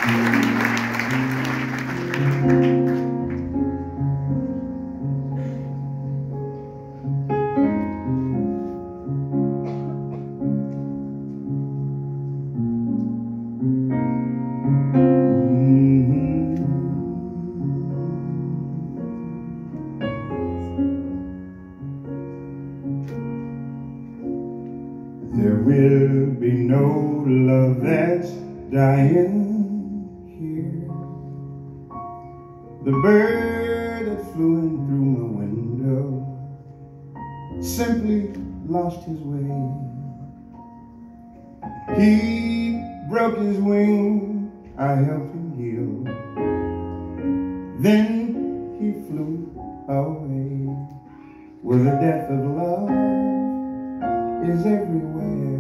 There will be no love that's dying here. The bird that flew in through my window simply lost his way. He broke his wing, I helped him heal. Then he flew away. Well, the death of love is everywhere,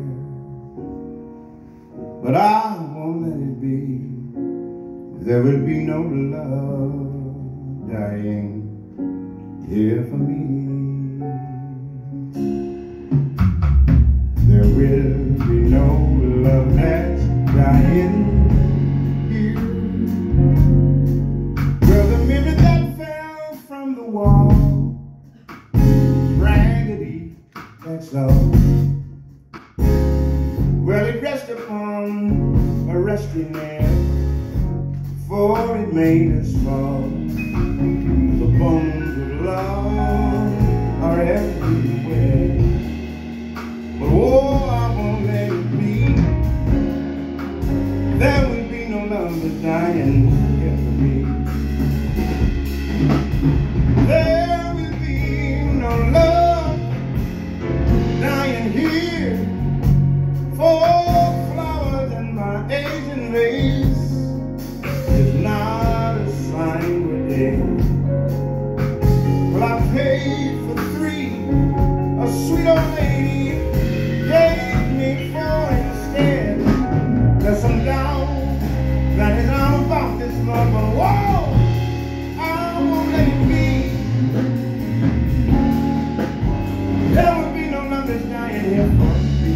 but I won't let it be. There will be no love dying here for me. There will be no love that's dying here. Well, the mirror that fell from the wall, raggedy, that's all. Well, it rested upon a resting nail, for it made us fall. The bones of love are everywhere, but oh, I won't let it be. There will be no love that's dying here for me. There will be no love dying here, for flowers in my Asian race is not a sign we're dead. Well, I paid for 3, a sweet old lady gave me 4 instead. There's some doubt that is all about this love, but whoa, I won't let it be. There will be no love that's dying here for me.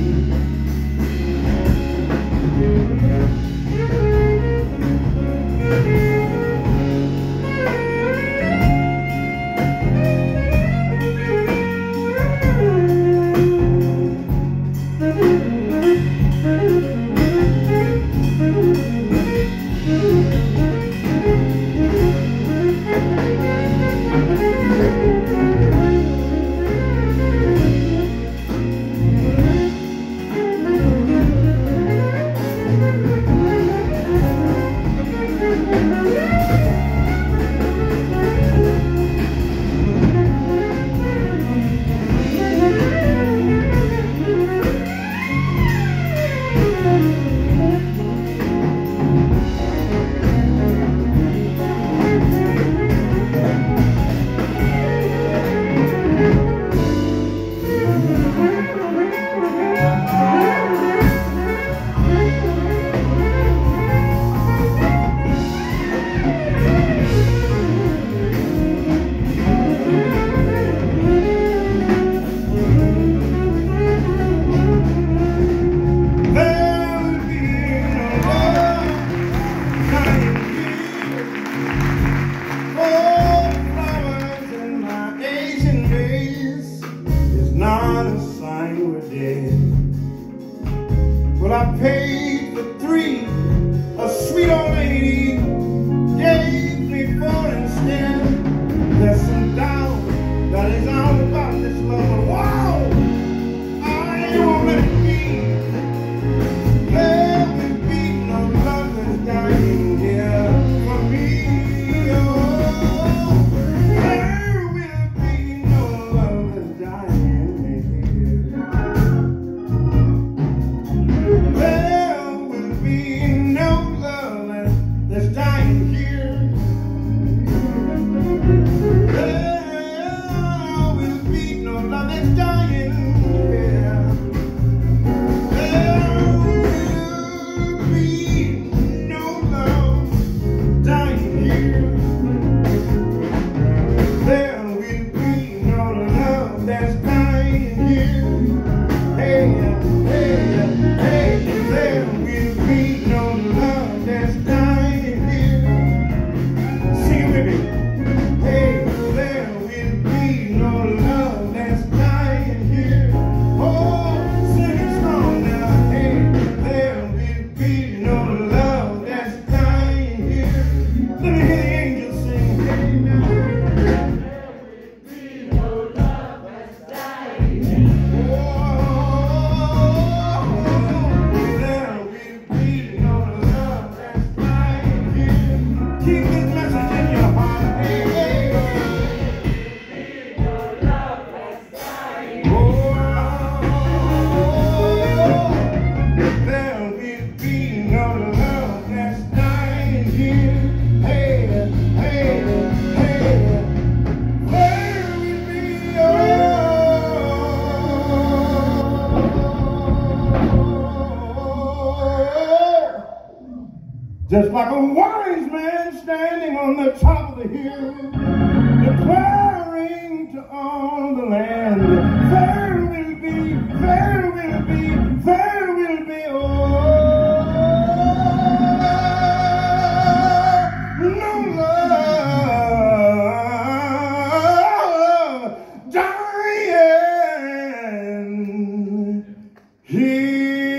Well, I paid for 3, a sweet old lady gave me 4 instead. There's some doubt that is all about this love, but wow, I won't let it be. There will be no love that's dying here for me. Oh, there will be no love that's dying here. There will be Just like a wise man standing on the top of the hill, declaring to all the land, there will be, there will be, there will be, no love dying here.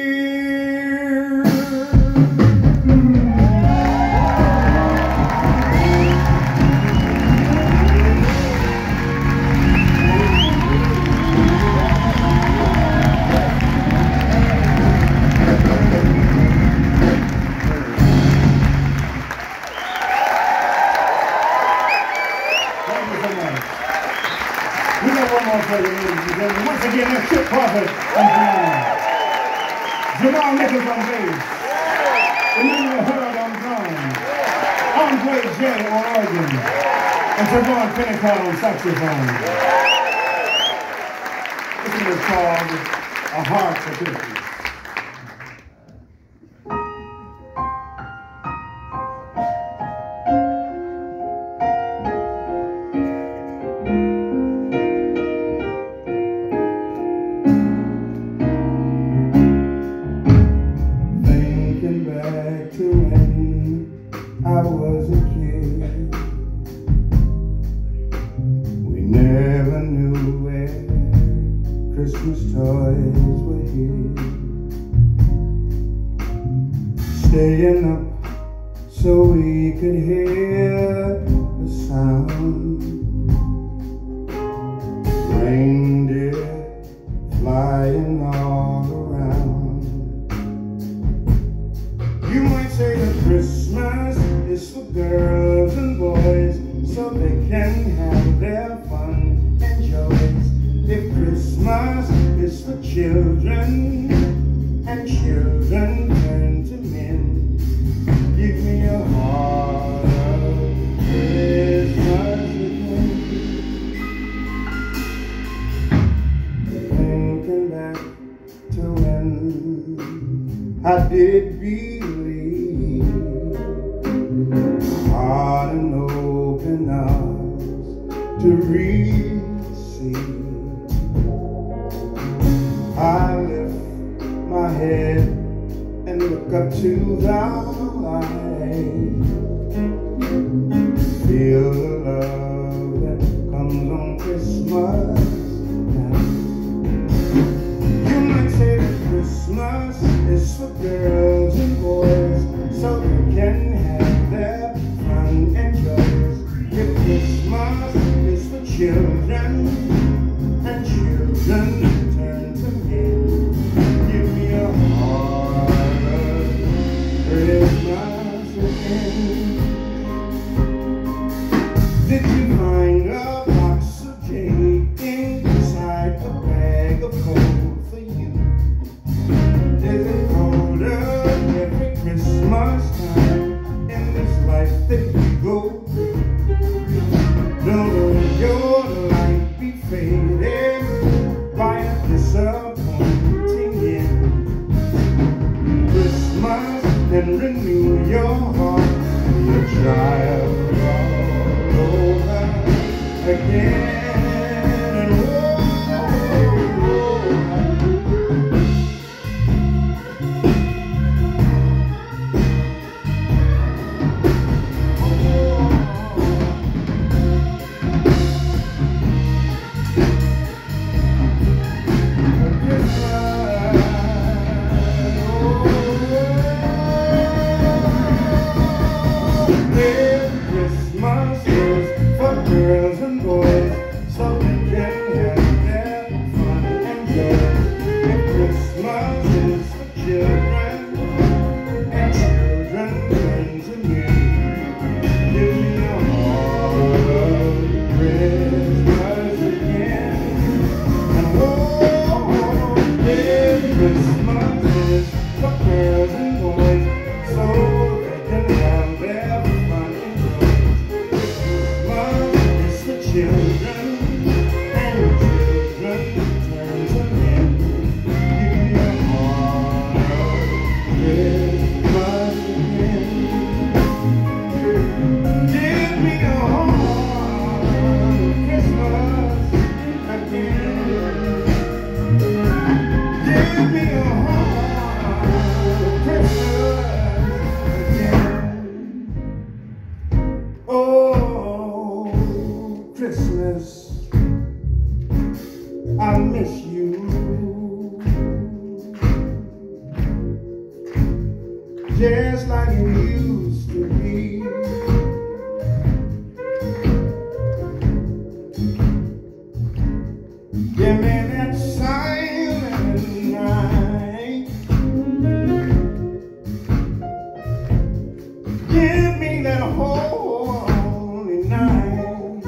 Once again, that's Chip Crawford on piano, Jamal Nichols on bass, Emmanuel Hurd on drums, Andre J on organ, and Trevon Pennicott on saxophone. This one is called A Heart for Christmas. I was a kid, we never knew where Christmas toys were hid. Staying up so we could hear the sound, reindeer flying all around. You might say that Christmas is for girls and boys, so they can have their fun and joys. If Christmas is for children, and children turn to men, give me a heart of Christmas again. Thinking back to when I did believe, heart and open arms to receive. I lift my head and look up to the light, feel the love that comes on Christmas night. You might say that Christmas is for girls and boys, so they can have their fun and joys. If Christmas is for children, and children turn to men, give me a heart of Christmas again. Did you find a box of cake inside a bag of coal for you? Is it colder every Christmas time in this life that we go through? Don't your light be faded by a disappointing end? Christmas and renew your heart, be a child all over again. And Christmas is for girls and boys, so they can have their fun and joy. If Christmas is for children, and children turn to me, give me a heart of Christmas again. And oh, if Christmas is for girls and boys, so they can have their fun and joy. Christmas is for children, and children turn to men. Give me a heart of Christmas again. just like it used to be. Give me that silent night. Give me that holy night.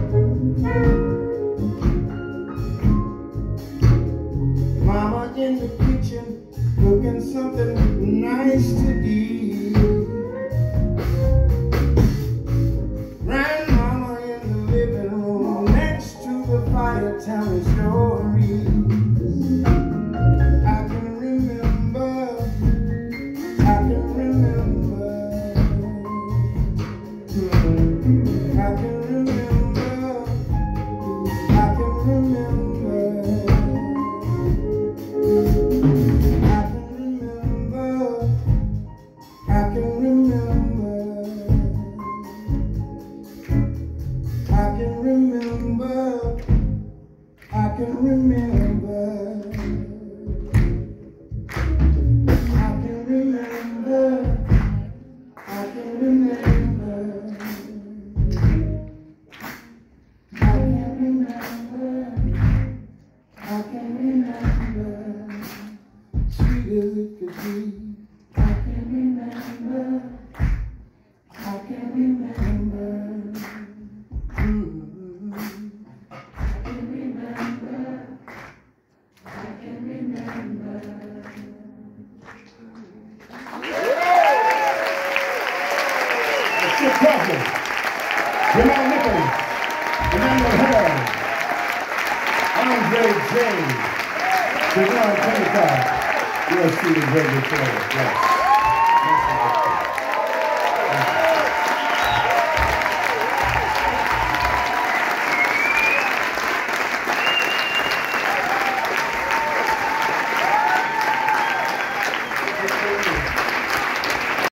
Mama in the kitchen cooking something nice to eat. Grandmama in the living room next to the fire telling stories. I can remember, I can remember, I can remember, I can remember, I can remember, I can remember, I can remember, I can remember, I can remember, I can remember, I can remember, sweet as it could be. I can remember, I can remember, I can remember, I can remember. Skip Crawford, Jamal Nichols, Emmanuel Hall, Andre James, Devon Pentecost, USC is ready to play. Yes.